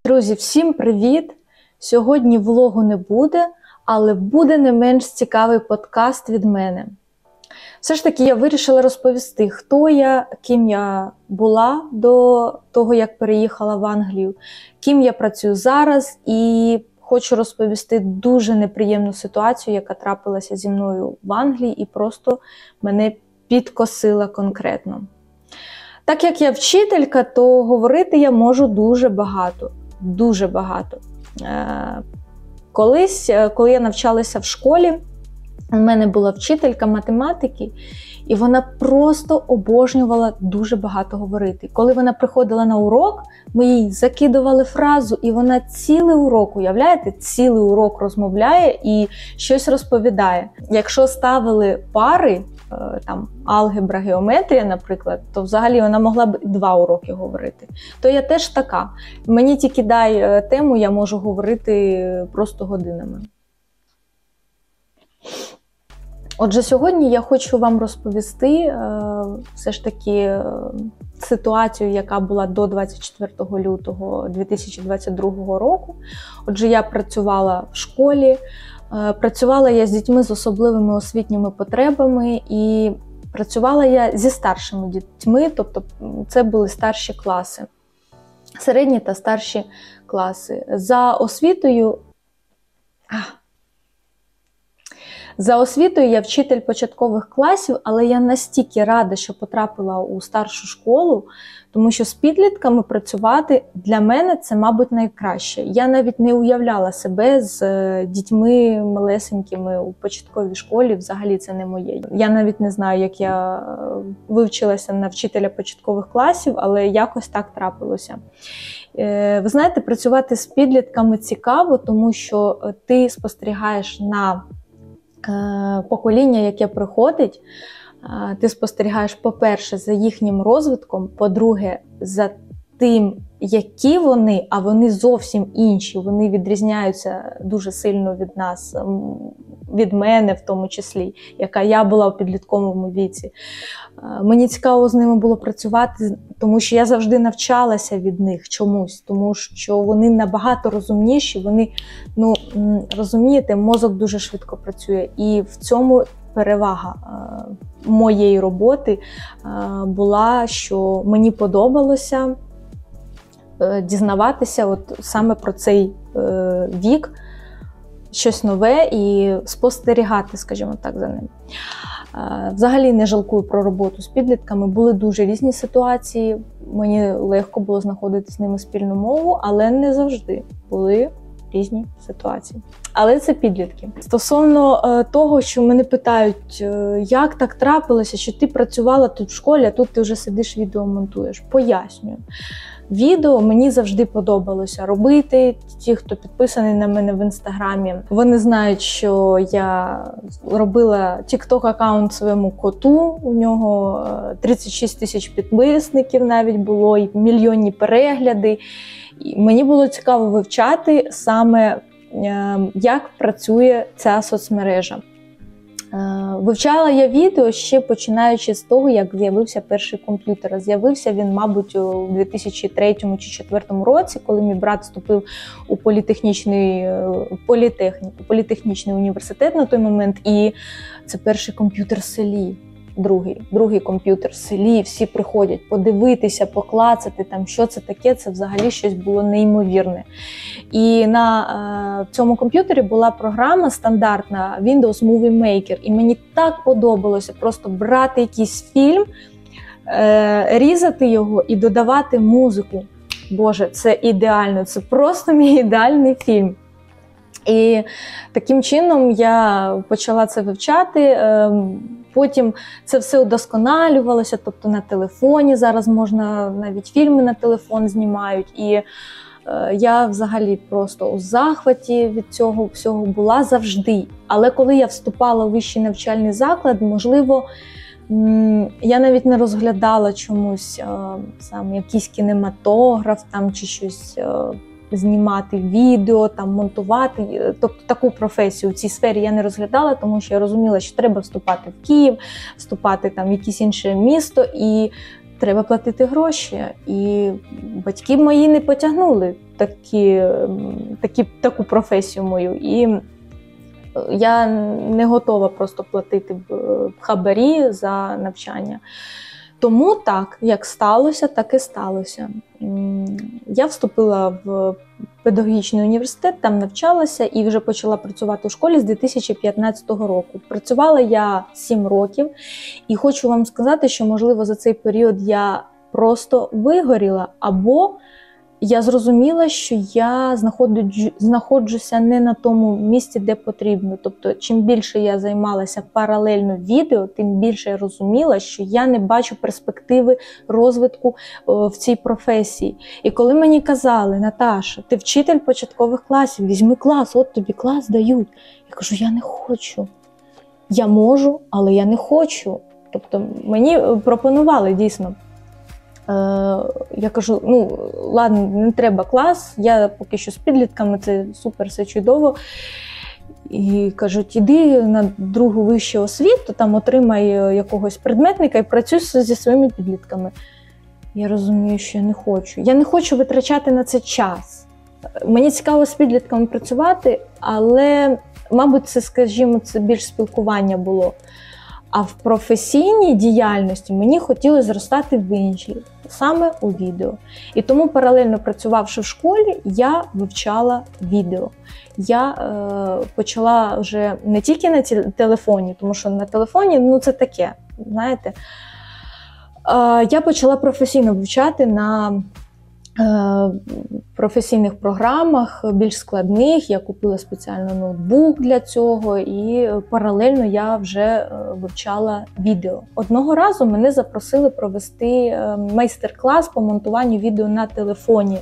Друзі, всім привіт! Сьогодні влогу не буде, але буде не менш цікавий подкаст від мене. Все ж таки я вирішила розповісти, хто я, ким я була до того, як переїхала в Англію, ким я працюю зараз, і хочу розповісти дуже неприємну ситуацію, яка трапилася зі мною в Англії і просто мене підкосила конкретно. Так як я вчителька, то говорити я можу дуже багато. Дуже багато. Колись, коли я навчалася в школі, у мене була вчителька математики, і вона просто обожнювала дуже багато говорити. Коли вона приходила на урок, ми їй закидували фразу, і вона цілий урок, уявляєте, цілий урок розмовляє і щось розповідає. Якщо ставили пари, там алгебра, геометрія, наприклад, то взагалі вона могла б 2 уроки говорити. То я теж така. Мені тільки дай тему, я можу говорити просто годинами. Отже, сьогодні я хочу вам розповісти все ж таки ситуацію, яка була до 24 лютого 2022 року. Отже, я працювала в школі, працювала я з дітьми з особливими освітніми потребами і працювала я зі старшими дітьми, тобто це були старші класи, середні та старші класи. За освітою я вчитель початкових класів, але я настільки рада, що потрапила у старшу школу, тому що з підлітками працювати для мене це, мабуть, найкраще. Я навіть не уявляла себе з дітьми малесенькими у початковій школі, взагалі це не моє. Я навіть не знаю, як я вивчилася на вчителя початкових класів, але якось так трапилося. Ви знаєте, працювати з підлітками цікаво, тому що ти спостерігаєш на покоління, яке приходить, ти спостерігаєш, по-перше, за їхнім розвитком, по-друге, за тим, які вони, а вони зовсім інші, вони відрізняються дуже сильно від нас, від мене в тому числі, яка я була у підлітковому віці. Мені цікаво з ними було працювати, тому що я завжди навчалася від них чомусь, тому що вони набагато розумніші, вони, розумієте, мозок дуже швидко працює, і в цьому перевага моєї роботи була, що мені подобалося дізнаватися от саме про цей вік, щось нове і спостерігати, скажімо так, за ним. Взагалі не жалкую про роботу з підлітками, були дуже різні ситуації, мені легко було знаходити з ними спільну мову, але не завжди були різні ситуації. Але це підлітки. Стосовно того, що мене питають, як так трапилося, що ти працювала тут в школі, а тут ти вже сидиш, відео монтуєш. Пояснюю. Відео мені завжди подобалося робити. Ті, хто підписаний на мене в інстаграмі, вони знають, що я робила TikTok-аккаунт своєму коту. У нього 36 тисяч підписників навіть було, і мільйонні перегляди. І мені було цікаво вивчати саме, як працює ця соцмережа. Вивчала я відео ще починаючи з того, як з'явився перший комп'ютер. З'явився він, мабуть, у 2003 чи 2004 році, коли мій брат вступив у політехнічний університет на той момент, і це перший комп'ютер в селі. Другий комп'ютер в селі, всі приходять подивитися, поклацати, там, що це таке, це взагалі щось було неймовірне. І на цьому комп'ютері була програма стандартна Windows Movie Maker, і мені так подобалося просто брати якийсь фільм, різати його і додавати музику. Боже, це ідеально, це просто мій ідеальний фільм. І таким чином я почала це вивчати, потім це все удосконалювалося, тобто на телефоні зараз можна, навіть фільми на телефон знімають, і я взагалі просто у захваті від цього всього була завжди. Але коли я вступала у вищий навчальний заклад, можливо, я навіть не розглядала чомусь сам якийсь кінематограф там, чи щось знімати відео, там, монтувати. Тобто таку професію в цій сфері я не розглядала, тому що я розуміла, що треба вступати в Київ, вступати там, в якесь інше місто, і треба платити гроші. І батьки мої не потягнули таку професію мою. І я не готова просто платити хабарі за навчання. Тому так, як сталося, так і сталося. Я вступила в педагогічний університет, там навчалася і вже почала працювати у школі з 2015 року. Працювала я 7 років і хочу вам сказати, що, можливо, за цей період я просто вигоріла, або я зрозуміла, що я знаходжуся не на тому місці, де потрібно. Тобто, чим більше я займалася паралельно відео, тим більше я розуміла, що я не бачу перспективи розвитку в цій професії. І коли мені казали: Наташа, ти вчитель початкових класів, візьми клас, от тобі клас дають. Я кажу, я не хочу. Я можу, але я не хочу. Тобто, мені пропонували дійсно. Я кажу, ну, ладно, не треба клас, я поки що з підлітками, це супер, все чудово. І кажуть, іди на другу вищу освіту, там отримай якогось предметника і працюй зі своїми підлітками. Я розумію, що я не хочу. Я не хочу витрачати на це час. Мені цікаво з підлітками працювати, але, мабуть, це, скажімо, це більш спілкування було. А в професійній діяльності мені хотілося зростати в іншій, саме у відео. І тому, паралельно працювавши в школі, я вивчала відео. Я почала вже не тільки на телефоні, тому що на телефоні, ну, це таке, знаєте. Я почала професійно вивчати на професійних програмах, більш складних. Я купила спеціально ноутбук для цього і паралельно я вже вивчала відео. Одного разу мене запросили провести майстер-клас по монтуванню відео на телефоні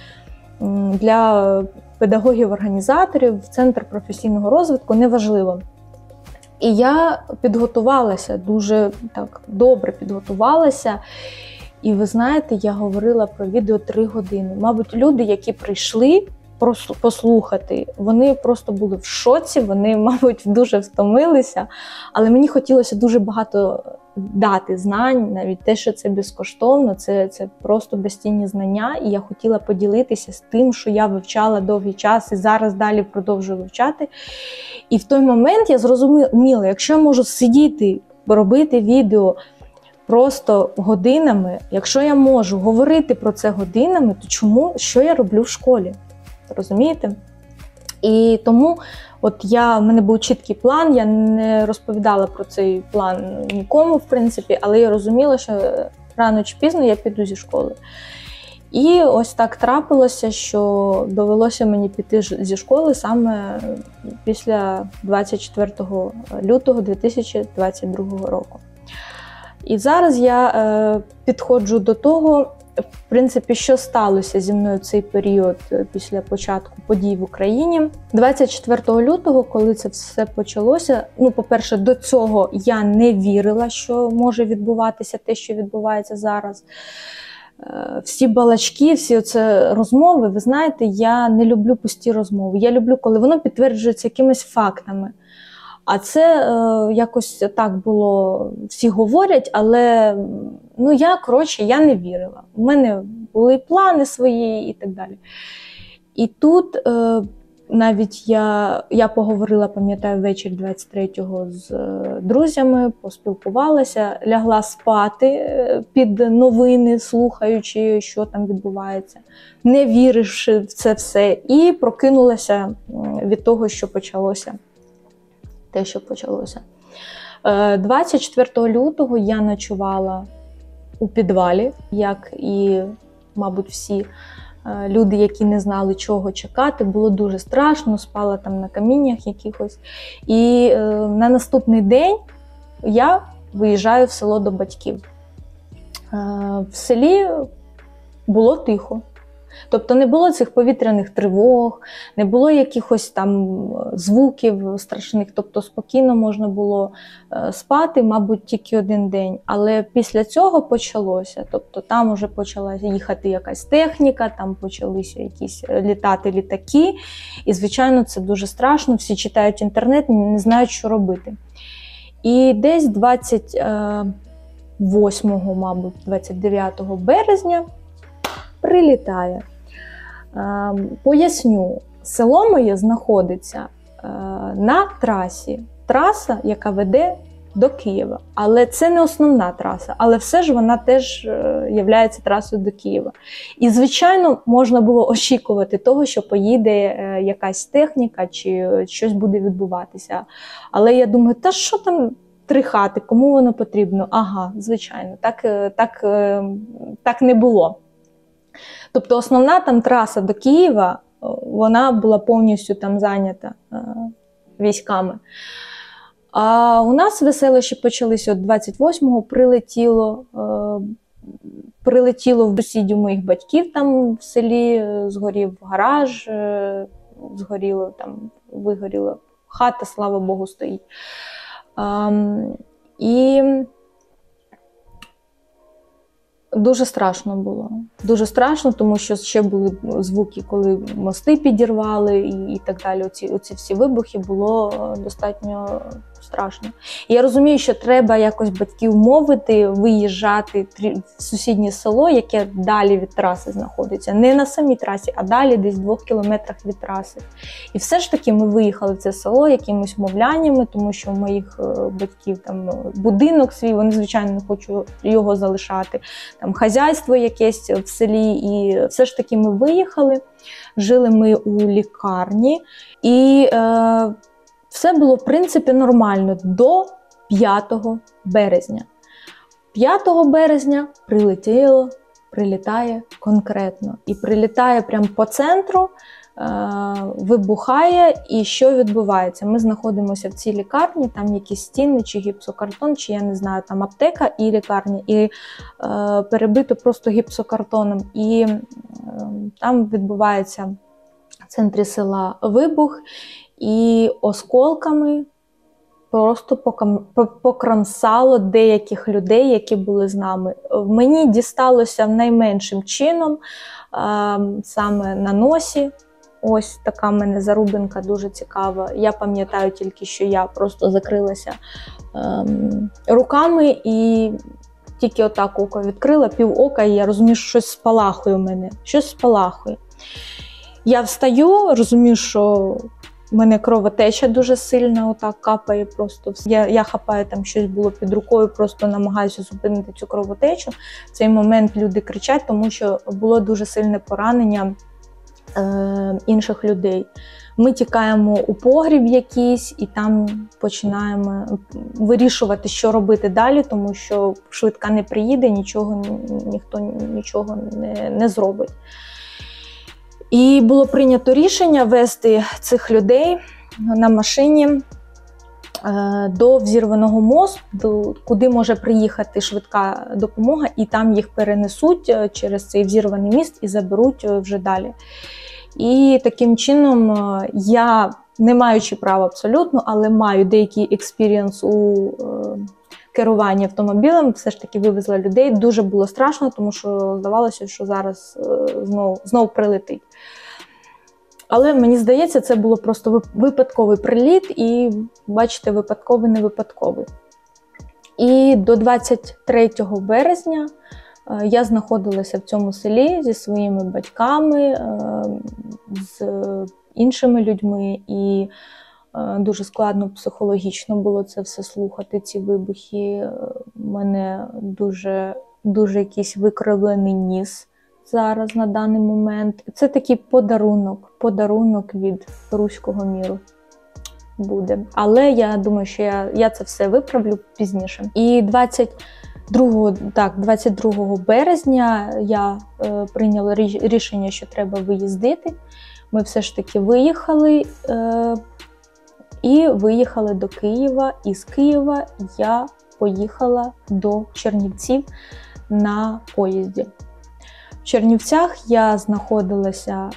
для педагогів-організаторів в Центр професійного розвитку, неважливо. І я підготувалася, дуже так добре підготувалася. І ви знаєте, я говорила про відео 3 години. Мабуть, люди, які прийшли послухати, вони просто були в шоці, вони, мабуть, дуже втомилися. Але мені хотілося дуже багато дати знань, навіть те, що це безкоштовно, це просто безцінні знання. І я хотіла поділитися з тим, що я вивчала довгий час і зараз далі продовжую вивчати. І в той момент я зрозуміла, якщо я можу сидіти, робити відео просто годинами, якщо я можу говорити про це годинами, то що я роблю в школі? Розумієте? І тому в мене був чіткий план, я не розповідала про цей план нікому, в принципі, але я розуміла, що рано чи пізно я піду зі школи. І ось так трапилося, що довелося мені піти зі школи саме після 24 лютого 2022 року. І зараз я підходжу до того, в принципі, що сталося зі мною в цей період після початку подій в Україні. 24 лютого, коли це все почалося, по-перше, до цього я не вірила, що може відбуватися те, що відбувається зараз. Всі балачки, всі оце розмови, ви знаєте, я не люблю пусті розмови. Я люблю, коли воно підтверджується якимись фактами. А це якось так було, всі говорять, але я не вірила. У мене були плани свої і так далі. І тут навіть я поговорила, пам'ятаю, ввечері 23-го з друзями, поспілкувалася, лягла спати під новини, слухаючи, що там відбувається, не віривши в це все, і прокинулася від того, що почалося. 24 лютого я ночувала у підвалі, як і, мабуть, всі люди, які не знали, чого чекати. Було дуже страшно, спала там на каміннях якихось. І на наступний день я виїжджаю в село до батьків. В селі було тихо. Тобто не було цих повітряних тривог, не було якихось там звуків страшних, тобто спокійно можна було спати, мабуть, тільки один день. Але після цього почалося, тобто там вже почала їхати якась техніка, там почалися якісь літати літаки, і, звичайно, це дуже страшно, всі читають інтернет, не знають, що робити. І десь 28, мабуть, 29 березня прилітає. Поясню, село моє знаходиться на трасі. Траса, яка веде до Києва. Але це не основна траса, але все ж вона теж є трасою до Києва. І, звичайно, можна було очікувати того, що поїде якась техніка чи щось буде відбуватися. Але я думаю, та що там 3 хати, кому воно потрібно? Ага, звичайно, так не було. Тобто основна там траса до Києва, вона була повністю там зайнята військами. А у нас веселощі почалися от 28-го, прилетіло в сусідів моїх батьків там в селі, згорів гараж, вигоріла хата, слава Богу, стоїть. І дуже страшно було. Дуже страшно, тому що ще були звуки, коли мости підірвали і так далі. Оці всі вибухи, було достатньо страшно. І я розумію, що треба якось батьків мовити, виїжджати в сусіднє село, яке далі від траси знаходиться. Не на самій трасі, а далі десь 2 кілометрах від траси. І все ж таки ми виїхали в це село якимось мовляннями, тому що у моїх батьків там будинок свій, вони, звичайно, не хочуть його залишати. Там хазяйство якесь в селі, і все ж таки ми виїхали, жили ми у лікарні, і все було, в принципі, нормально до 5 березня. 5 березня прилітає конкретно. І прилітає прямо по центру, вибухає, і що відбувається? Ми знаходимося в цій лікарні, там якісь стіни, чи гіпсокартон, чи я не знаю, там аптека і лікарня, і перебито просто гіпсокартоном. І там відбувається в центрі села вибух, і осколками просто покромсало деяких людей, які були з нами. Мені дісталося найменшим чином, саме на носі. Ось така в мене зарубинка дуже цікава. Я пам'ятаю тільки, що я просто закрилася руками і тільки отак око відкрила, пів ока, і я розумію, що щось спалахує у мене. Щось спалахує. Я встаю, розумію, що в мене кровотеча дуже сильна, отак капає просто. Я хапаю, там щось було під рукою, просто намагаюся зупинити цю кровотечу. В цей момент люди кричать, тому що було дуже сильне поранення інших людей. Ми тікаємо у погріб якийсь і там починаємо вирішувати, що робити далі, тому що швидка не приїде, ніхто нічого не зробить. І було прийнято рішення везти цих людей на машині до взірваного мосту, куди може приїхати швидка допомога, і там їх перенесуть через цей взірваний міст і заберуть вже далі. І таким чином я, не маючи права абсолютно, але маю деякий експірієнс у керуванні автомобілем, все ж таки вивезла людей. Дуже було страшно, тому що здавалося, що зараз знову прилетить. Але мені здається, це було просто випадковий приліт, і, бачите, випадковий, не випадковий. І до 23 березня я знаходилася в цьому селі зі своїми батьками, з іншими людьми, і дуже складно психологічно було це все слухати, ці вибухи. У мене дуже якийсь викривлений ніс зараз на даний момент. Це такий подарунок від руського міру буде. Але я думаю, що я це все виправлю пізніше. І 22 березня я прийняла рішення, що треба виїздити. Ми все ж таки виїхали і виїхали до Києва. І з Києва я поїхала до Чернівців на поїзді. В Чернівцях я знаходилася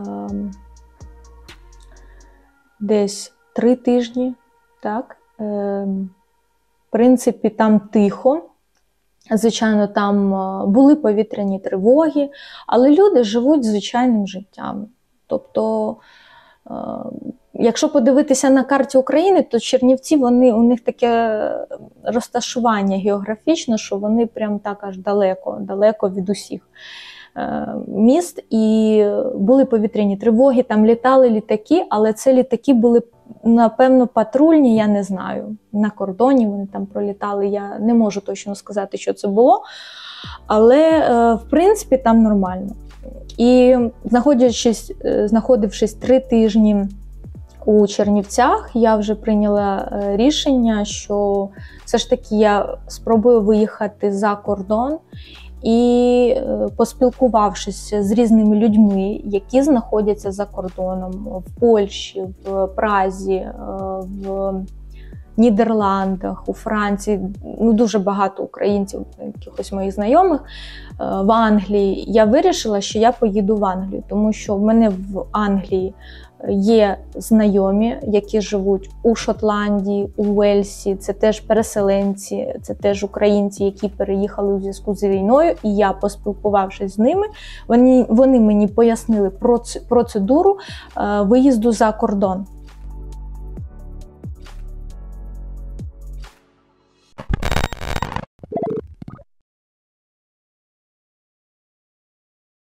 десь 3 тижні. Так? В принципі, там тихо. Звичайно, там були повітряні тривоги, але люди живуть звичайним життям. Тобто, якщо подивитися на карті України, то Чернівці, у них таке розташування географічне, що вони прям так аж далеко від усіх. міст, і були повітряні тривоги, там літали літаки, але це літаки були, напевно, патрульні, я не знаю. На кордоні вони там пролітали, я не можу точно сказати, що це було. Але, в принципі, там нормально. І знаходившись 3 тижні у Чернівцях, я вже прийняла рішення, що все ж таки я спробую виїхати за кордон. І поспілкувавшись з різними людьми, які знаходяться за кордоном, в Польщі, в Празі, в Нідерландах, у Франції, дуже багато українців, якихось моїх знайомих, в Англії, я вирішила, що я поїду в Англію, тому що в мене в Англії є знайомі, які живуть у Шотландії, у Уельсі, це теж переселенці, це теж українці, які переїхали у зв'язку з війною, і я, поспілкувавшись з ними, вони мені пояснили процедуру виїзду за кордон.